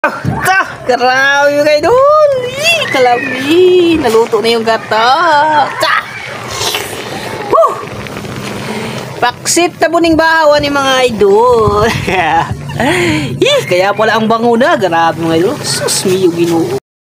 Grabe yung idol. Kalabi. Naluto na yung gata. Paksit na buning bahawan ni mga idol. Kaya pala ang bango na. Grabe mga idol. Sus, miyo Ginoo.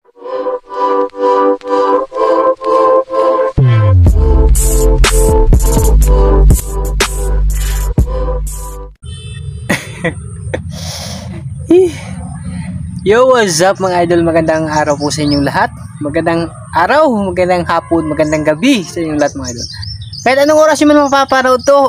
Yo, what's up mga idol? Magandang araw po sa inyong lahat. Magandang araw, magandang hapon, magandang gabi sa inyong lahat mga idol. Kahit anong oras yung man mapapanood to.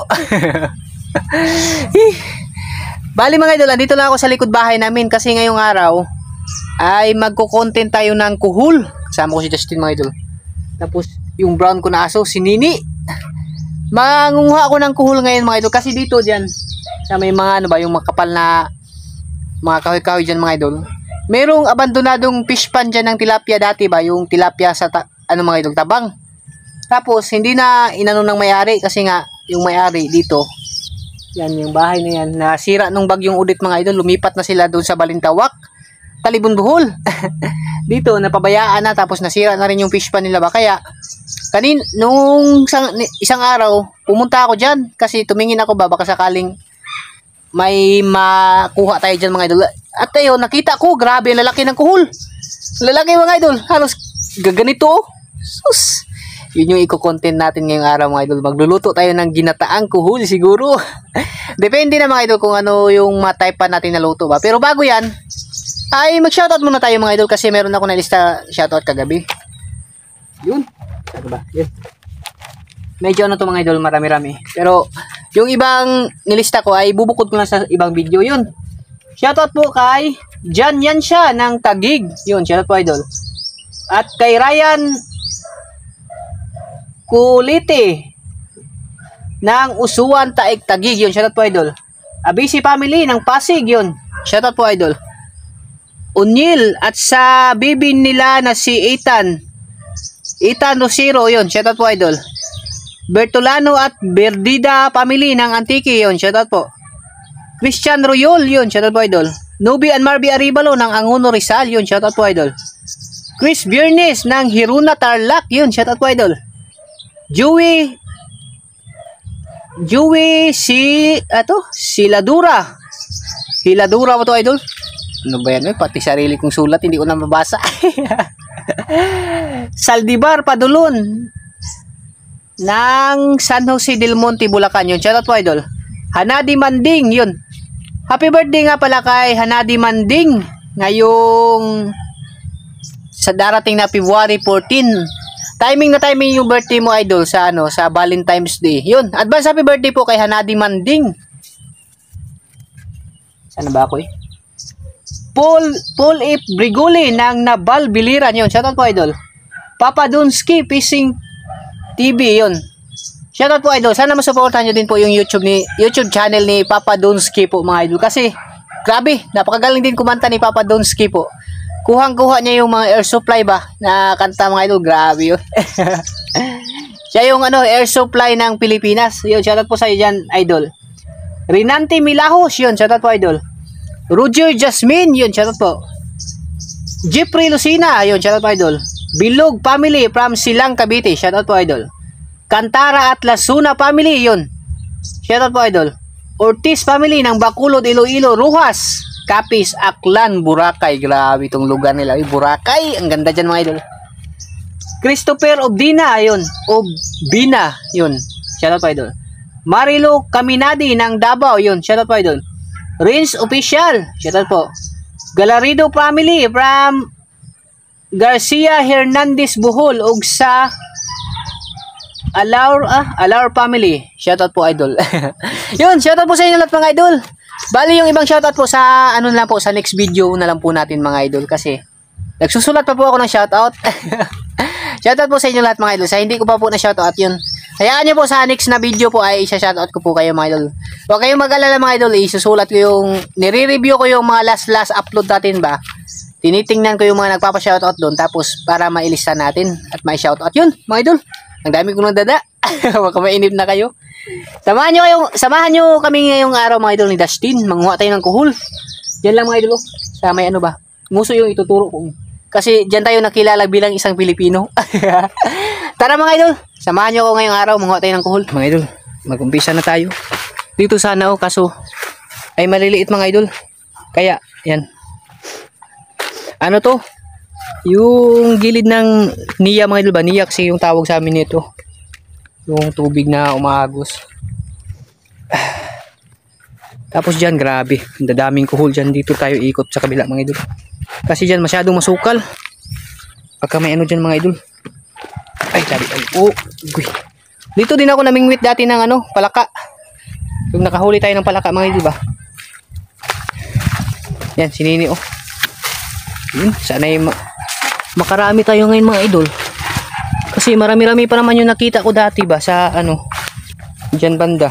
Bali mga idol, andito lang ako sa likod bahay namin kasi ngayong araw ay magko-content tayo ng kuhul. Kasama ko si Justin mga idol. Tapos yung brown ko na aso, si Nini. Mangunguha ako ng kuhul ngayon mga idol kasi dito diyan sa may mga ano ba, yung makapal na mga kahoy-kahoy dyan mga idol. Merong abandonadong fish pan dyan ng tilapia dati ba, yung tilapia sa ano mga idol, tabang. Tapos hindi na inano ng may-ari kasi nga yung may-ari dito, yan yung bahay na yan, nasira nung bagyong Udit mga idol, lumipat na sila doon sa Balintawak, Talibon, Bohol. Dito napabayaan na, tapos nasira na rin yung fish pan nila ba. Kaya nung isang araw pumunta ako dyan kasi tumingin ako ba baka sakaling may makuha tayo dyan mga idol. At ayun, nakita ko, grabe ang lalaki ng kuhul. Lalaki mga idol, halos gaganito. Sus, yun yung i-content natin ngayong araw mga idol. Magluluto tayo ng ginataang kuhul siguro. Depende na mga idol kung ano yung ma-type pa natin na luto ba. Pero bago yan, ay mag-shoutout muna tayo mga idol kasi meron ako na lista shoutout kagabi. Yun, ano ba? Yun. Medyo ano to mga idol, marami-rami. Pero yung ibang nilista ko ay bubukod ko na sa ibang video. Yun. Shoutout po kay Jan Yansha ng Taguig. Yun, shoutout po idol. At kay Ryan Kulite ng Usuan Taig Taguig. Yun, shoutout po idol. Abisi Family ng Pasig. Yun, shoutout po idol. Unil at sa bibi nila na si Ethan Rosero. Yun, shoutout po idol. Bertolano at Berdida Family ng Antique, yun, shoutout po. Christian Royol, yun, shoutout po idol. Nubi and Marby Aribalo ng Anguno Rizal, yun, shoutout po idol. Chris Biernes ng Hiruna Tarlac, yun, shoutout po idol. Joey Hiladura mo to idol. Ano ba yan? Pati sarili kong sulat hindi ko na mabasa. Saldivar Padulon ng San Jose del Monte, Bulacan, yun, shoutout po idol. Hanadi Manding, yun, happy birthday nga pala kay Hanadi Manding ngayong sa darating na February 14. Timing na timing yung birthday mo idol sa ano, sa Valentine's Day. Yun, advance happy birthday po kay Hanadi Manding. Sana ba ako Paul F. Brigoli ng Nabal Biliran, yun, shoutout po idol. Papa Dunsky Fishing TV, yun, shoutout po idol. Sana masuportahan nyo din po yung YouTube channel ni Papa Dunsky po mga idol. Kasi grabe, napakagaling din kumanta ni Papa Dunsky po. Kuhang-kuha niya yung mga air supply ba na kanta mga idol. Grabe yun. Siya yung ano, air supply ng Pilipinas. Yun, shoutout po sa iyo dyan idol. Rinante Milahos, yun, shoutout po idol. Roger Jasmine, yun, shoutout po. Jeffrey Lucina, yun, shoutout po idol. Bilog Family from Silang, Cavite, shoutout po idol. Cantara at Lasuna Family, yun, shoutout po idol. Ortiz Family ng Bacolod, Iloilo, Rojas, Capiz, Aklan, Boracay. Grabe itong lugar nila, Boracay, ang ganda dyan mga idol. Christopher Obdina, yun, Obdina, yun, shoutout po idol. Marilo Caminadi ng Davao, yun, shoutout po idol. Rins Official, shoutout po. Galarido Family from Garcia Hernandez, Bohol, ug sa Alaur Family, shoutout po idol. Yun, shoutout po sa inyo lahat mga idol. Bali yung ibang shoutout po sa ano na po, sa next video na lang po natin mga idol kasi nagsusulat pa po ako ng shoutout. Shoutout po sa inyo lahat mga idol. Sa hindi ko pa po na shoutout yun, hayaan nyo po sa next na video po ay isa-shoutout ko po kayo mga idol. Huwag kayong mag-alala mga idol, isusulat ko yung nire-review ko yung mga last upload natin ba. Tinitingnan ko yung mga nagpapa-shoutout doon tapos para mailista natin at may shoutout yun mga idol. Ang dami kong nagdada. Baka mainip na kayo. Samahan nyo kami ngayong araw mga idol ni Dustin. Manguha tayo ng kuhul. Diyan lang mga idol. Sa may ano ba? Nguso yung ituturo ko. Kasi dyan tayo nakilala bilang isang Pilipino. Tara mga idol, samahan nyo ako ngayong araw, manguha tayo ng kuhol. Mga idol, mag-umpisa na tayo. Dito sana kaso ay maliliit mga idol. Kaya, yan. Ano to? Yung gilid ng niya mga idol ba? Niya kasi yung tawag sa amin nito. Yung tubig na umaagos. Tapos dyan, grabe. Ang dadaming kuhol dyan. Dito tayo ikot sa kabila mga idol. Kasi dyan masyadong masukal. Pagka may ano dyan mga idol. Ay, sabi. Oh, uy. Dito din ako namingwit dati ng ano, palaka. Yung nakahuli tayo ng palaka mga idol ba? Yan, sinini oh. Yun, sana yung makarami tayo ngayon mga idol. Kasi marami-rami pa naman yung nakita ko dati ba sa ano, dyan banda.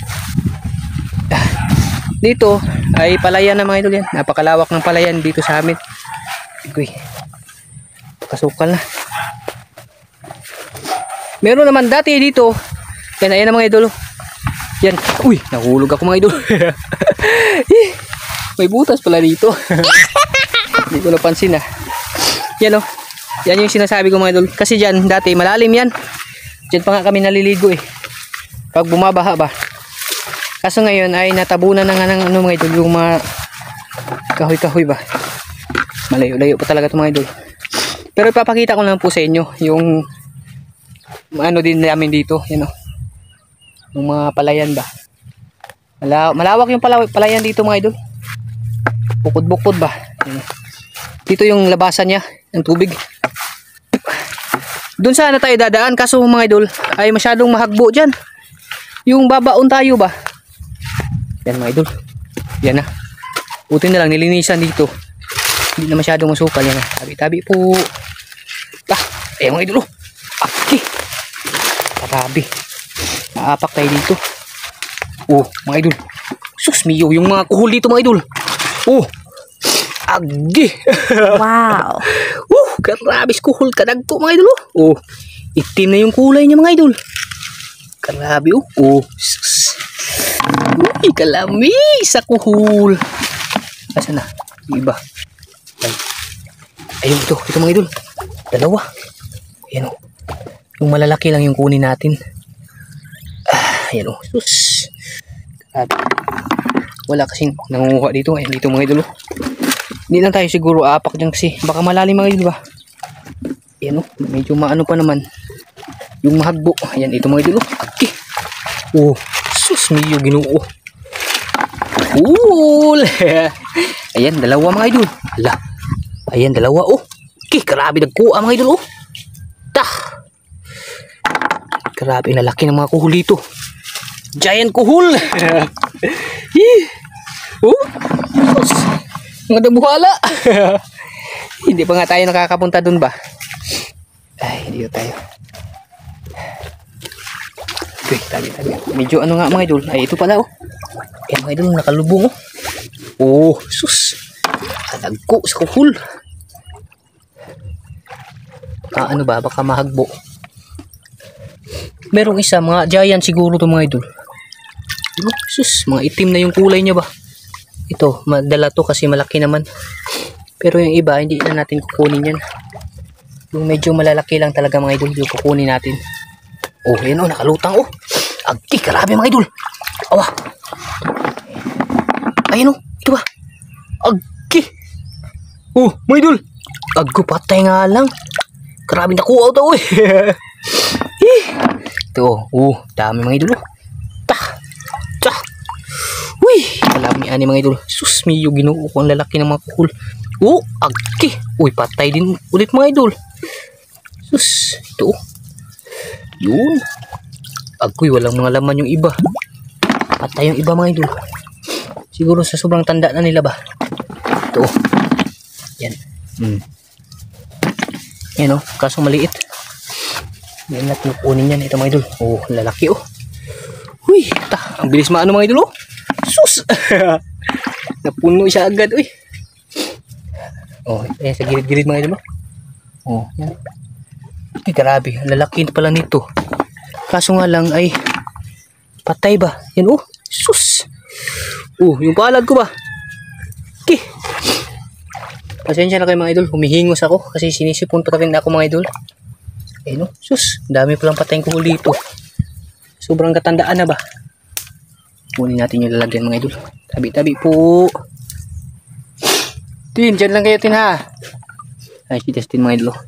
Dito ay palayan na mga idol yan. Napakalawak ng palayan dito sa amin. Uy, kasukal na. Meron naman dati dito. Yan, ayan na mga idol. Yan, uy, nahulog ako mga idol. May butas pala dito. Hindi ko napansin ah. Yan oh. Yan yung sinasabi ko mga idol. Kasi dyan dati malalim yan. Dyan pa nga kami naliligo eh. Pag bumabaha ba. Kaso ngayon ay natabunan na nga ng ano mga idol. Yung mga kahoy-kahoy ba. Malayo-layo pa talaga ito mga idol. Pero ipapakita ko lang po sa inyo. Yung ano din namin dito. Yan oh. Yung mga palayan ba. Malawak yung palayan dito mga idol. Bukod-bukod ba. Yan. Dito yung labasan niya ng tubig. Doon sana tayo dadaan kaso mga idol ay masyadong mahagbo dyan. Yung babaon tayo ba. Yan mga idol. Yan na. Buti na lang nilinisan dito. Hindi na masyadong masukal. Yan na. Tabi-tabi po. Ayan mga idol. Okay. Grabe. Naapak tayo dito. Oh mga idol. Sus miyo yung mga kuhol dito mga idol. Oh. Agi. Wow. Grabe kuhol kadagko mga idol. Oh. Itim na yung kulay niya mga idol. Grabe oh. Oh. Sus. Uy, kalami sa kuhol. Asan na? Yung iba. Ayun ito. Ito mga idol. Dalawa. Ayan o. Yung malalaki lang yung kunin natin. Ayan o. Sus. Grabe. Wala kasing nangunguha dito. Ayan dito mga idol. Hindi lang tayo siguro apak dyan kasi baka malalim mga idol ba. Ayan o. Medyo maano pa naman. Yung mahagbo. Ayan ito mga idol. Okay. Oh. Sus miyo ginoo. Cool. Ayan dalawa mga idol. Hala. Ayan dalawa oh. Okay, grabe nagkuha mga idol oh. Tah. Grabe na laki ng mga kuhul dito. Giant kuhul. Oh. Sus. Mga dabuhala. Hindi pa nga tayo nakakapunta dun ba. Ay, hindi tayo. Okay, tabi. Medyo ano nga mga idol. Ay, ito pala oh. Ayan mga idol, nakalubong oh. Oh, sus. Kadagko sa kuhul. Ano ba, baka mahagbo. Merong isa, mga giant siguro to mga idol. Oh, sus, mga itim na yung kulay niya ba. Ito, madala to kasi malaki naman. Pero yung iba, hindi na natin kukunin yan. Yung medyo malalaki lang talaga mga idol, yung kukunin natin. Oh, yan oh, nakalutang oh. Agti, grabe mga idol. Awa. Ayun oh, ito ba? Agti. Oh, mga idol. Aggo, patay nga lang. Grabe nakuha ito eh. Ito oh, dami mga idol oh. Tah. Uy, kalami ani mga idol. Sus, miyo ginoo ko ang lalaki ng mga kuhul. Oh, agti. Uy, patay din ulit mga idol. Sus, ito oh. Yun. Agoy, walang mga laman yung iba. Patay yung iba mga idol. Siguro sa sobrang tanda na nila ba. Ito. Yan. Yan o. Kaso maliit. Yan natin kunin yan. Ito mga idol. Oh, lalaki oh. Huy. Ang bilis maano mga idol oh. Sus. Napuno siya agad. Uy. Oh, yan sa gilid-gilid mga idol oh. Oh, yan. Ay, grabe. Lalaki pala nito. Kaso nga lang ay patay ba? Yan oh. Sus. Oh, yung palad ko ba? Okay. Pasensya na kayo mga idol, humihingos ako kasi sinisipon pa rin ako mga idol. Ayun, sus, dami palang patayang kuhol dito. Sobrang katandaan na ba? Kunin natin yung lalagyan mga idol. Tabi-tabi po. Tin, dyan lang kayo tin ha. Ay, si Justin mga idol.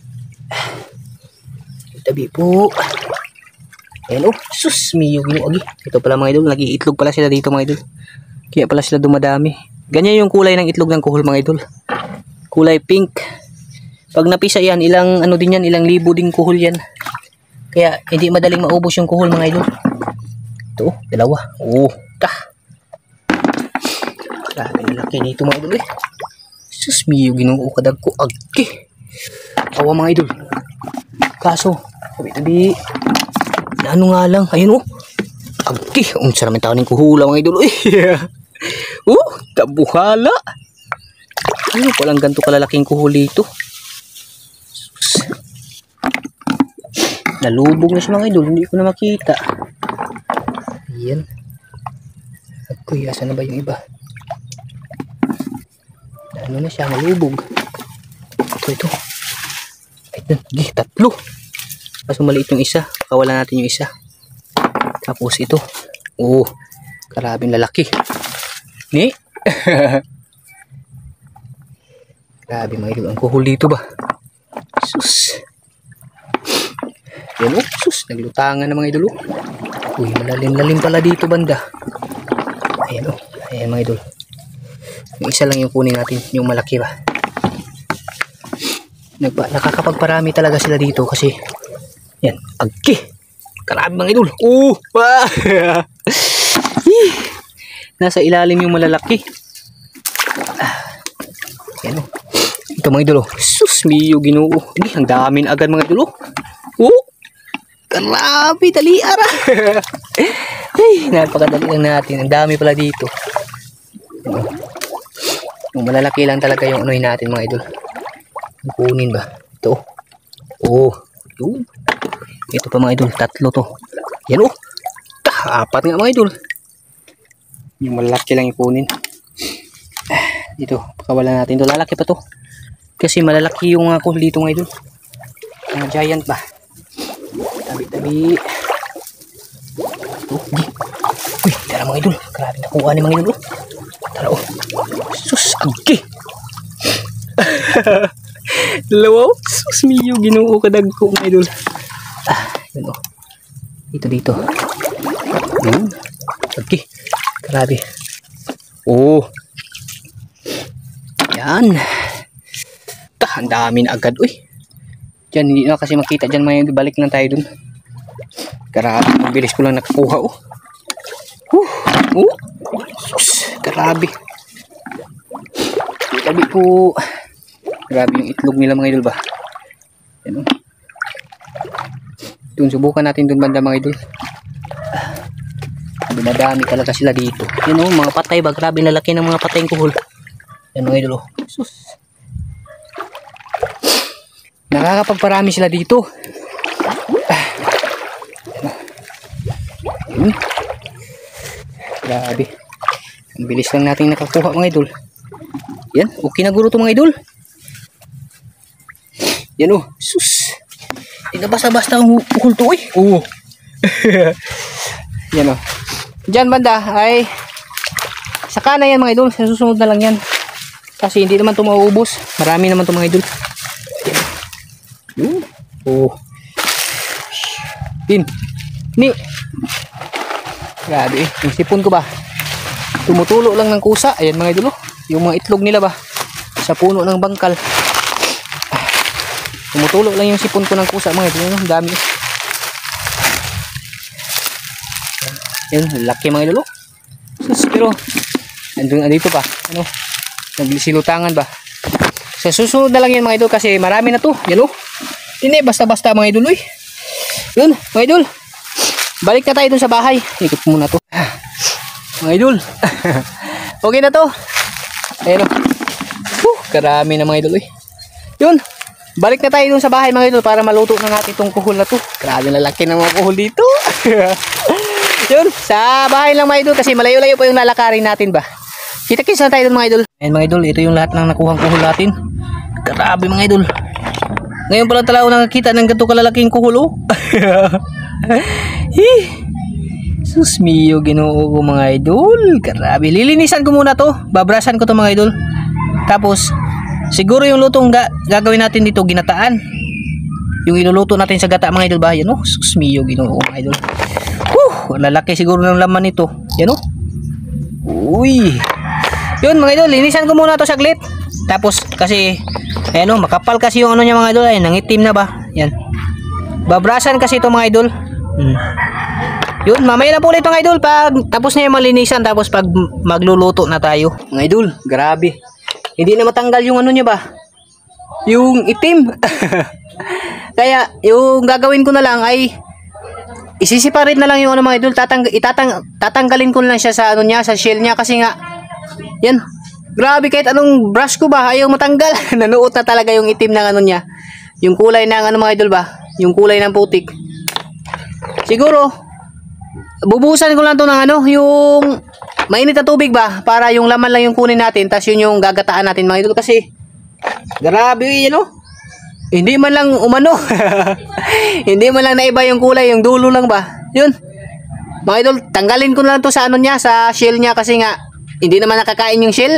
Tabi po. Ayun, sus, miyo ginuagi. Ito pala mga idol, nag-iitlog pala sila dito mga idol. Kaya pala sila dumadami. Ganyan yung kulay ng itlog ng kuhol mga idol. Kulay pink. Pag napisa yan, ilang ano din yan, ilang libo ding kuhol yan. Kaya hindi madaling maubos yung kuhol mga idol. Ito, dalawa. Oh, tah. Grabe laki nito mga idol eh. Sus, miyo Ginoo kadag ko. Agki. Awa mga idol. Kaso, tabi-tabi. Ano nga lang, ayun oh. Agki, unsa naman tao ning kuhula mga idol eh. Kabuhala. Ano palang ganito kalalaking kuhul dito? Sus. Nalubog na siya mga idol, hindi ko na makita. Ayan. Agkoy, asa na ba yung iba? Ano na siya, nalubog. Ito. Ayun, tatlo. Kaso maliit yung isa, kawalan natin yung isa. Tapos ito. Oh, karabing lalaki. Ni. Grabe mga idol, ang kuhol dito ba? Sus. Yan oh, sus, naglutangan na mga idol oh. Uy, malalim-lalim pala dito banda. Ayan oh, ayan mga idol. Yung isa lang yung kunin natin, yung malaki ba? Nakakapagparami talaga sila dito kasi yan, agki. Karami mga idol. Oh, nasa ilalim yung malalaki. Yan o. Ito mga idol. Sus, miyo Ginoo. Ang dami na agad mga idol. Oh, grabe, dali ara. Ay, napakadali lang natin. Ang dami pala dito. Yung malalaki lang talaga yung anuhin natin mga idol. Kunin ba? Ito. Oh, yun. Ito pa mga idol. Tatlo to. Yan o. Apat nga mga idol. Yung malaki lang ikunin. Dito, pakawalan natin ito. Lalaki pa to. Kasi malalaki yung kuhol dito mga idol. Mga giant ba? Tabi-tabi. Uy, tara mga idol. Grabe nakuha ni mga idol. Tara oh. Sus, agki. Dalawa. Sus, miyo Ginoo kadag ko mga idol. Yun oh. Dito. Agki. Grabe. Oh. Yan. Ang dami na agad. Uy. Diyan, hindi na kasi makita dyan. May balik lang tayo dun. Grabe. Ang bilis ko lang nakakuha. Oh. Sus. Grabe. Tabi po. Grabe yung itlog nila mga idol ba. Yan. Dun, subukan natin dun banda mga idol. Dumadami talaga sila dito. Yan o, mga patay ba? Grabe na laki ng mga patayang kuhol. Yan mga idol. Sus. Nakakapagparami sila dito. Grabe. Ang bilis lang natin nakakuha mga idol. Yan, okay na guro to mga idol. Yan o, sus. Hindi na basta-basta ang kuhol to eh. Oo. Yan o. Diyan banda ay saka na yan mga idol. Sa susunod na lang yan. Kasi hindi naman ito mauubos. Marami naman ito mga idol. Oh. Ni. Grabe eh. Yung sipon ko ba? Tumutulo lang ng kusa. Ayan mga idol. Yung mga itlog nila ba? Sa puno ng bangkal. Tumutulo lang yung sipon ko ng kusa mga idol. Ang dami. Yan. Laki mga idol. Pero andun dito pa. Ano? Naglisilutangan ba? Sa susunod na lang yan mga idol kasi marami na to. Yan o. Hindi basta-basta mga idol. Yun mga idol. Balik na tayo dun sa bahay. Ikot muna to. Mga idol. Okay na to. Ayun o. Karami na mga idol. Yun. Balik na tayo dun sa bahay mga idol para maluto na natin itong kuhol na to. Grabe na laki ng mga kuhol dito. Yun. Sa bahay lang mga idol kasi malayo-layo pa yung lalakarin natin ba. Kita-kits na tayo dun mga idol. Ayan mga idol, ito yung lahat ng nakuhang kuhol natin. Grabe mga idol. Ngayon pala talaga ako nakakita ng ganito kalalaking kuhol oh. Sus mio, Ginoo ko mga idol. Grabe. Lilinisan ko muna to. Babrasan ko to mga idol. Tapos siguro yung lutong gagawin natin dito ginataan. Yung iluluto natin sa gata mga idol ba? Yan oh. Sus mio, Ginoo ko mga idol. Lalaki siguro ng laman nito. Yan oh. Uy. Yun mga idol, linisan ko muna to saglit. Tapos kasi ayan oh, makapal kasi yung ano niya mga idol. Ay, nangitim na ba? Yan. Babrasan kasi ito mga idol. Yun, mamaya na po ulit mga idol pag tapos na yung malinisan, tapos pag magluluto na tayo. Mga idol, grabe. Hindi na matanggal yung ano niya ba? Yung itim. Kaya yung gagawin ko na lang ay isisiparate na lang yung ano mga idol. Tatanggalin ko na lang siya sa ano niya, sa shell niya kasi nga yan. Grabe, kahit anong brush ko ba ayaw matanggal. Nanuot na talaga yung itim ng ano niya. Yung kulay ng ano mga idol ba? Yung kulay ng putik. Siguro bubuhusan ko lang to ng ano, yung mainit na tubig ba para yung laman lang yung kunin natin, tas yun yung gagataan natin mga idol kasi grabe yun oh. Hindi man lang umano. Hindi man lang naiba yung kulay, yung dulo lang ba. Yun. Mga idol, tanggalin ko na lang to sa ano niya, sa shell niya kasi nga hindi naman nakakain yung shell.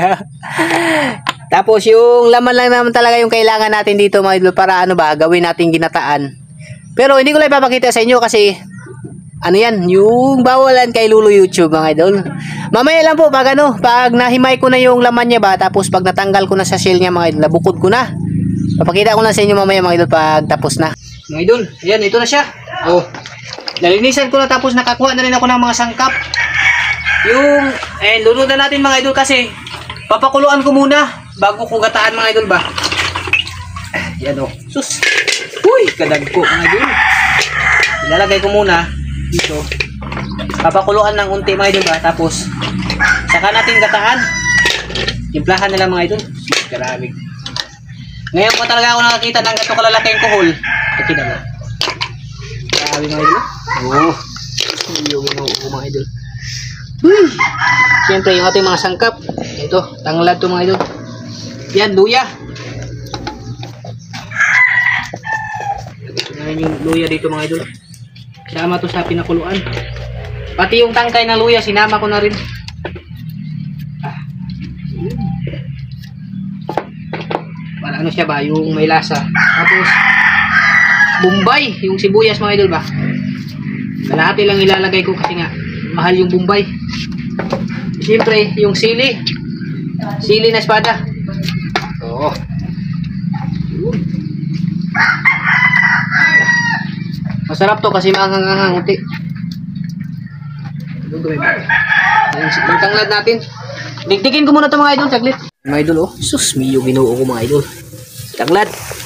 Tapos yung laman lang naman talaga yung kailangan natin dito mga idol para ano ba, gawin natin ginataan. Pero hindi ko lang ipapakita sa inyo kasi ano yan, yung bawalan kay Lulu YouTube mga idol. Mamaya lang po pag ano, pag nahimay ko na yung laman niya ba, tapos pag natanggal ko na sa shell niya mga idol, nabukod ko na. Papakita ko na sa inyo mamaya mga idol pag tapos na. Mga idol, ayan, ito na siya. Oh, nalinisan ko na tapos nakakuha na rin ako ng mga sangkap. Yung, lunod na natin mga idol kasi papakuluan ko muna bago ko gataan mga idol ba. Yan o. Sus. Uy, kadagko mga idol. Ilalagay ko muna dito. Papakuluan ng unti mga idol ba. Tapos, saka natin gataan. Timplahan na lang mga idol. Grabe. Ngayon po talaga ako nakakita ng gato kalalaking kuhol. Pakita mo. Grabe mga idol. Oh. Yung mga idol. Siyempre yung ating mga sangkap. Ito, tanglad to mga idol. Yan, luya. Ito na yung luya dito mga idol. Sama to sa pinakuluan. Pati yung tangkay ng luya, sinama ko na rin. Para ano siya ba, yung may lasa. Tapos, Bombay, yung sibuyas mga idol ba. Kalahati lang ilalagay ko kasi nga mahal yung Bombay. Siyempre, yung sili. Sili na espada. Oo. Masarap to kasi maanghang-anghang unti. Yung tanglad natin. Digdigin ko muna to mga idol, saglit. Mga idol, oh. Sus, miyo Ginoo ko mga idol. Tanglad.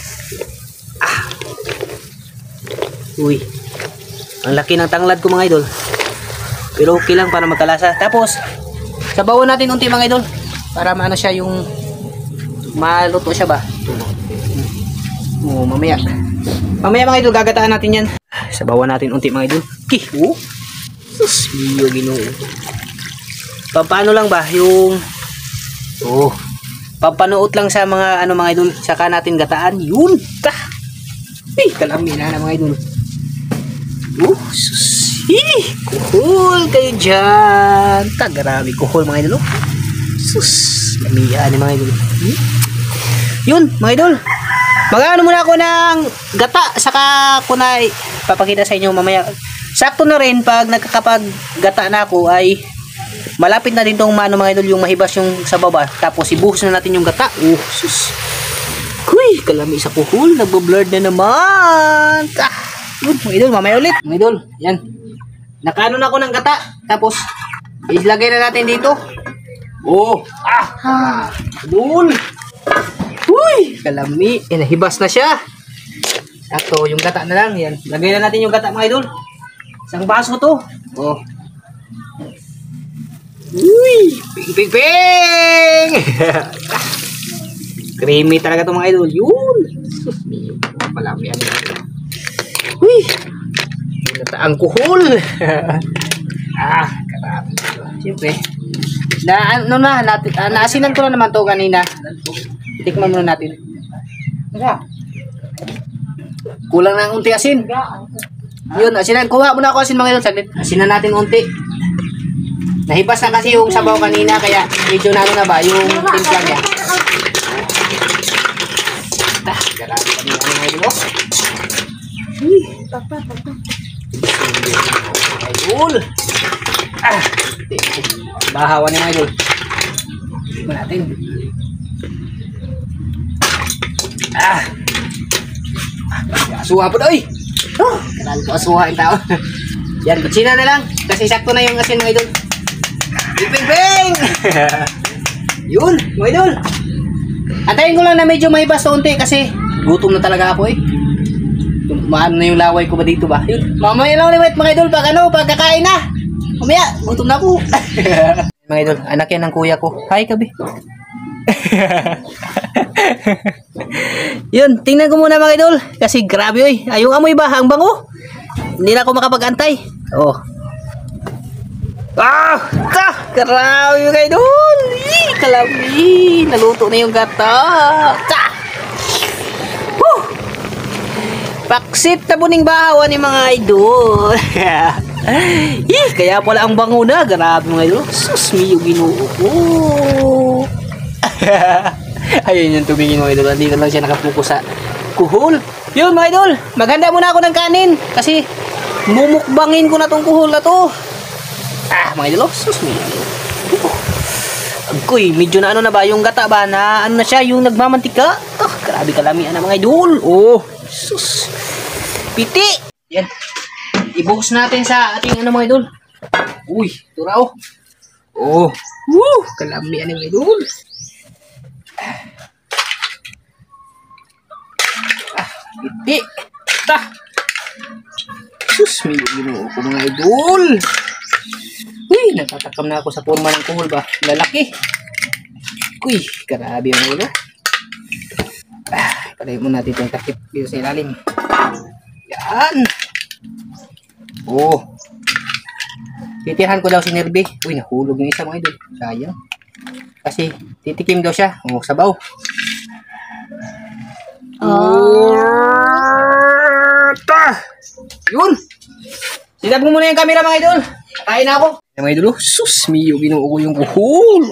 Uy. Ang laki ng tanglad ko mga idol. Pero okay lang para magkalasa. Tapos, sabawan natin unti mga idol. Para maano siya yung maluto siya ba. Mamaya. Mamaya mga idol, gagataan natin yan. Sabawan natin unti mga idol. Sus, miyo Ginoo. Paano lang ba yung pampanuot lang sa mga ano mga idol, saka natin gataan. Yun. Kalami na mga idol. Sus. Kuhol kayo dyan. Grabe kuhol mga idol. Sus. Lamihan ni mga idol. Yun mga idol. Mag-ano muna ako ng gata. Saka ko na papakita sa inyo mamaya. Sakto na rin pag nagkakapag gata na ako ay malapit na din tong mano mga idol, yung mahibas yung sa baba. Tapos ibuhos na natin yung gata. Sus. Kuy, kalami sa kuhol. Nagbo-blurred na naman. Good mga idol, mamaya ulit. Mga idol, yan. Nakaano na ako ng gata. Tapos, ilagay na natin dito. Idol. Uy, kalami. Nahibas na siya. Sakto, yung gata na lang. Yan. Lagay na natin yung gata mga idol. Isang baso to. Uy, ping ping ping. Creamy talaga to mga idol. Yun. Palami yan. Uy, nataang kuhol. Karami. Siyempre, naasinan ko na naman to kanina. Tikman muna natin. Kulang na unti asin. Yun, asinan. Kuha muna ako asin mga idol. Saglit. Asinan natin unti. Nahipas na kasi yung sabaw kanina kaya medyo na ano na ba yung timpla niya. Grabe kami mga idol. Idol. Bahawan ni mga idol. Tignan natin. Asuha po doy. Kailangan ko asuha yung tao. Yan, kutsina na lang. Kasi sakto na yung asin mga idol. Bing! Yun, mga idol. Antayin ko lang na medyo may basta unti kasi gutom na talaga ako eh. Maano na yung laway ko ba dito ba? Yun, mamaya lang ulit mga idol pag kakain na. Mamaya, gutom na ako. Mga idol, anak yan ng kuya ko. Hi, kabi. Yun, tingnan ko muna mga idol. Kasi grabe oy. Ay, yung amoy ba? Ang bango. Hindi na ako makapag-antay. Oh. Grabe mga idol. Kalabi. Naluto na yung gata. Paksit na buning bahawan ni mga idol. Kaya pala ang bango na. Grabe mga idol. Sus, miyo ginoo ko. Ayun yung tumingin mga idol. Hindi lang siya nakapuko sa kuhol. Yun mga idol. Maghanda muna ako ng kanin. Kasi mumukbangin ko na tong kuhol na to. Mga idol. Sus, miyo. Agkoy, medyo na ano na ba yung gata ba na ano na siya yung nagmamantika. Grabe kalamian na mga idol. Oh, sus. Piti. Yan. Ibuhos natin sa ating ano mga idol. Uy, turaw. Oh. Woo, kalamian ng idol. Piti. Sus, may ginoo ko mga idol. Uy, natatakam na ako sa forma ng kuhol ba? Lalaki. Uy, grabe yung ulo. Palayin mo natin itong takip dito sa ilalim. Yan. Oh. Titirahan ko daw si Nerbe. Uy, nahulog yung isa mga idol. Sayang. Kasi titikim daw siya. Oh, sabaw. Yun. Silap mo muna yung camera mga idol. Kain na ako. Mga idol, sus, miyo, ginoo ko yung kuhol.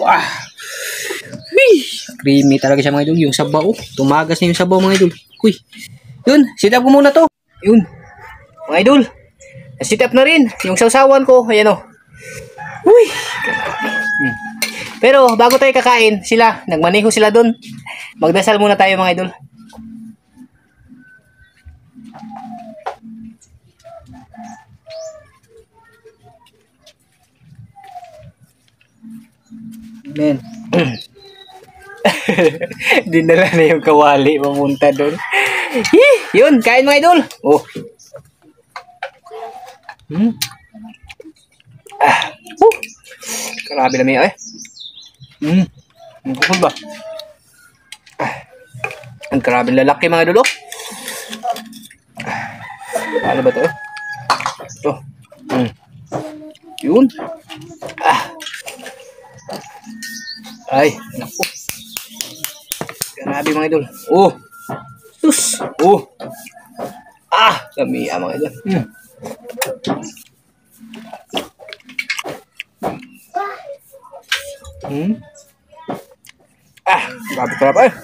Creamy talaga siya mga idol. Yung sabaw, tumagas na yung sabaw mga idol. Uy, yun, sit up ko muna to. Yun, mga idol, sit up na rin. Yung sausawan ko, ayan o. Uy, pero bago tayo kakain, sila, nagmaneho sila dun. Magdasal muna tayo mga idol. Men. Dinala na yung kawali pamunta doon. Yun, kain mga idol. Oh. Grabe na may ang kukul ba? Ang grabe lalaki mga idol. Ano ba to? Ito. Yun. Ay, naku. Grabe mga idol. Oh. Sus. Oh. Kami mga idol. Grabe sarap ay.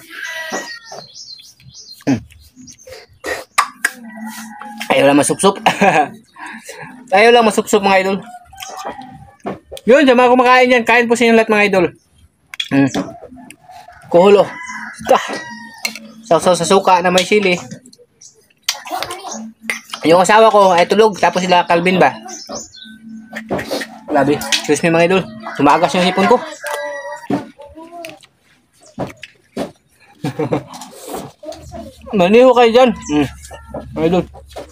Ayaw lang masupsup. Ayaw lang masupsup mga idol. Yun, sa mga kumakain yan, kain po sa inyo lahat mga idol. Kuhulo. Sausaw sa suka na may sili. Yung asawa ko ay tulog, tapos sila Calvin ba? Grabe. Excuse me mga idol. Tumagas yung hipon ko. Maniho kayo dyan. Mga idol.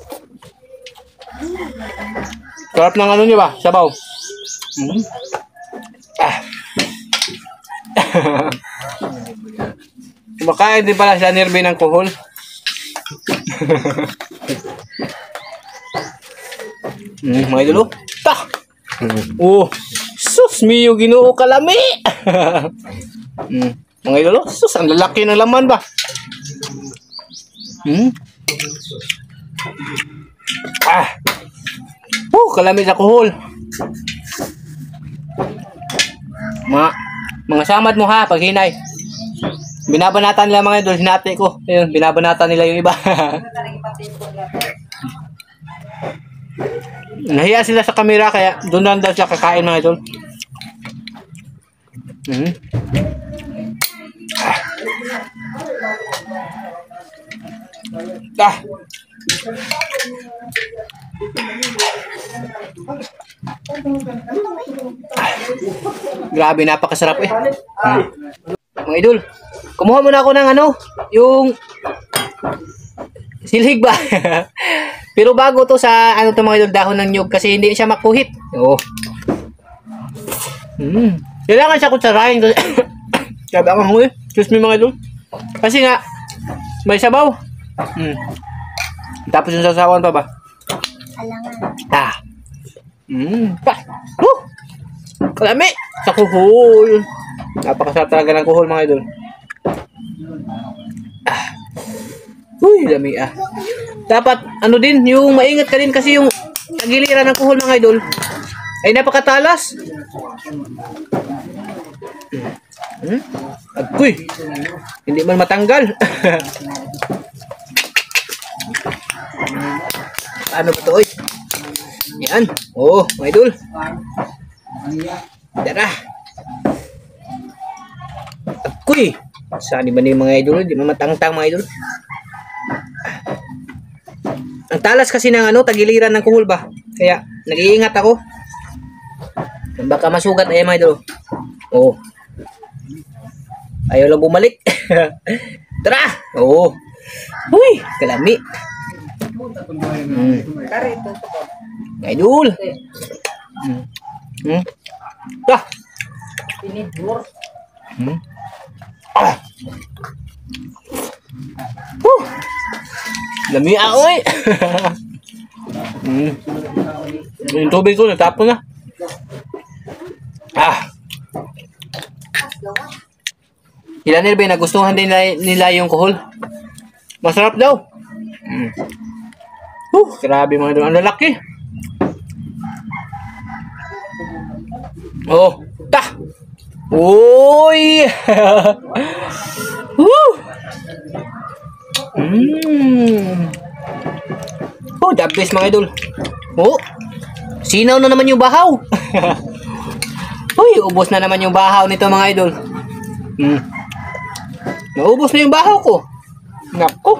Sarap ng ano nyo ba? Sabaw. Kumakain din pala sa Nerbe ng kuhol. Mga idol. Oh, Sus, Mio, Ginoo, kalami. Mga idol, sus, ang lalaki ng laman ba? Kalami sa kuhol. Mga samad mo ha, pag hinay. Binabanatan nila mga idol, hinati ko. Ayun, binabanatan nila yung iba. Nahiya sila sa kamera kaya doon lang daw siya kakain mga idol. Grabe, napakasarap eh. Mga idol, kumuha muna ako ng yung silhig ba? Pero bago to sa to mga idol, dahon ng nyug kasi hindi siya makuhit. Kailangan siya kutsarahin kasi sabi ang hangoy. Excuse me mga idol. Kasi nga may sabaw. Tapos yung sasawan pa ba? Kalami sa kuhol. Napakasarap talaga ng kuhol mga idol. Lami Dapat din, yung maingat ka din kasi yung tagiliran ng kuhol mga idol ay napakatalas. Hindi man matanggal. Ano ba to oy? Yan. Mga idol. Tara. Saan ba ni mga idol? Di man matangtang mga idol. Ang talas kasi ng tagiliran ng kuhol ba? Kaya nag-iingat ako. Baka masugat ay mga idol. Ayaw lang bumalik. Tara! Kalami. Idol. Lami oy. Yung tubig ko natapon na. Ilan nila ba nagustuhan din nila yung kuhol? Masarap daw. Grabe mga idol, ang lalaki. Uy. The best mga idol. Sinaw na naman yung bahaw. Ubos na naman yung bahaw nito mga idol. Naubos na yung bahaw ko. Nako.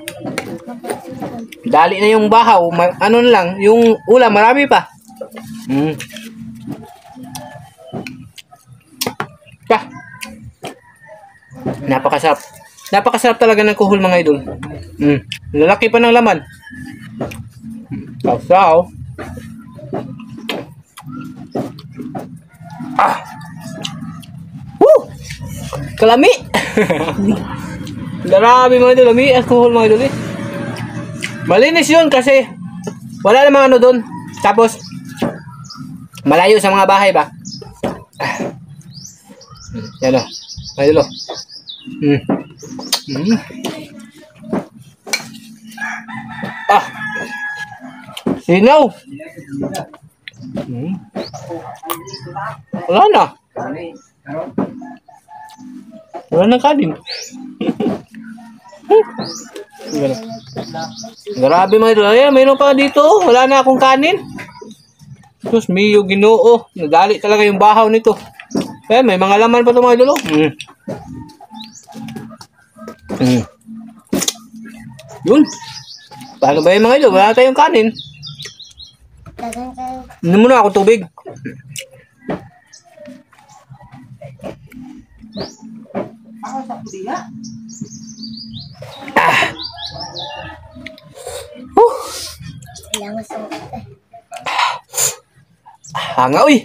Dali na yung bahaw. Ano na lang, yung ulam marami pa. Napakasarap. Napakasarap talaga ng kuhol mga idol. Lalaki pa ng laman. Saw. Kalami. Grabe mga idol, lami alcohol mga idol. Malinis yun kasi wala namang doon. Tapos malayo sa mga bahay ba. Yan mga idol. Sinaw. Wala na. Wala na kanin. Grabe mga idol. Ayan, mayroon pa dito. Wala na akong kanin. Diyos Mio, Ginoo. Nadali talaga yung bahaw nito. Ayan, may mga laman pa ito mga idol. Yun. Paano ba yung mga idol? Wala tayong kanin. Inom muna ako tubig. Hanga uy.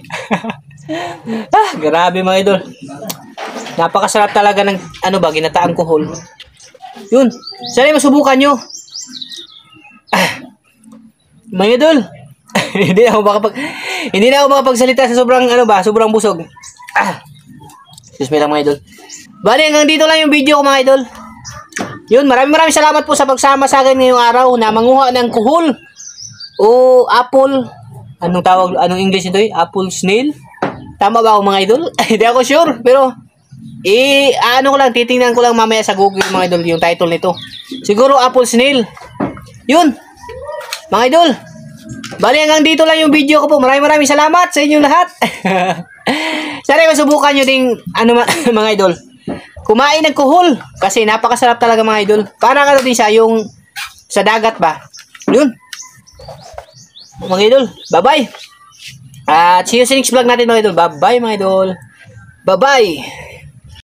Grabe mga idol. Napakasarap talaga ng ginataang kuhol. Yun. Sana masubukan nyo. Mga idol. Hindi ako Hindi na ako makapagsalita sa sobrang sobrang busog. Excuse me lang mga idol. Bali, hanggang dito lang yung video ko mga idol. Yun, maraming salamat po sa pagsama sa akin ngayong araw na manguha ng kuhol o apple. Anong English nito? Apple snail? Tama ba ako mga idol? Hindi ako sure, pero ko lang, titingnan ko lang mamaya sa Google mga idol yung title nito. Siguro apple snail. Yun, mga idol. Bali, hanggang dito lang yung video ko po. Maraming salamat sa inyong lahat. Sana masubukan nyo ding mga idol, kumain ng kuhol kasi napakasarap talaga mga idol. Parang din siya yung sa dagat ba. Yun. Mga idol, bye-bye. At see you sa next vlog natin mga idol. Bye-bye mga idol. Bye-bye.